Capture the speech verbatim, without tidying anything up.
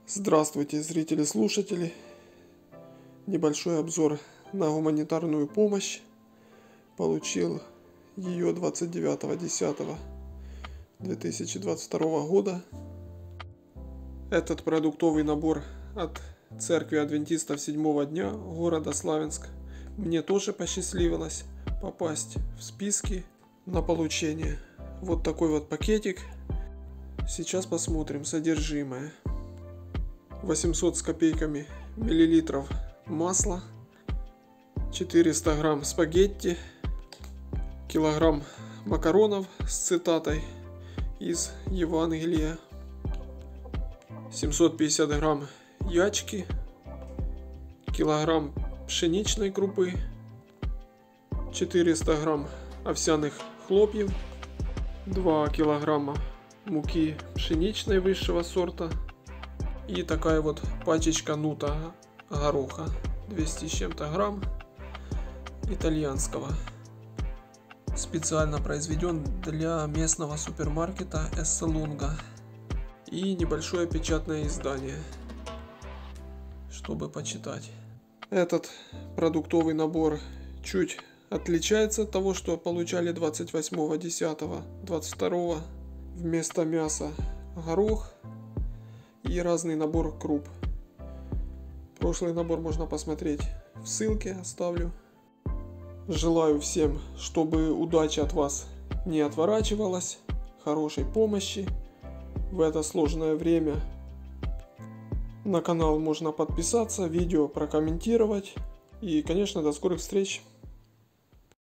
Здравствуйте, зрители-слушатели! Небольшой обзор на гуманитарную помощь. Получил ее двадцать девятого десятого две тысячи двадцать второго года. Этот продуктовый набор от Церкви Адвентистов Седьмого Дня города Славянск. Мне тоже посчастливилось попасть в списки на получение. Вот такой вот пакетик. Сейчас посмотрим содержимое. восемьсот с копейками миллилитров масла, четыреста грамм спагетти, килограмм макаронов с цитатой из Евангелия, семьсот пятьдесят грамм ячки, килограмм пшеничной крупы, четыреста грамм овсяных хлопьев, два килограмма муки пшеничной высшего сорта и такая вот пачечка нута гороха, двести с чем-то грамм, итальянского. Специально произведен для местного супермаркета Эсселунга. И небольшое печатное издание, чтобы почитать. Этот продуктовый набор чуть отличается от того, что получали двадцать восьмого десятого двадцать второго. Вместо мяса горох и разный набор круп. Прошлый набор можно посмотреть в ссылке, оставлю. Желаю всем, чтобы удача от вас не отворачивалась, хорошей помощи в это сложное время. На канал можно подписаться, видео прокомментировать. И, конечно, до скорых встреч!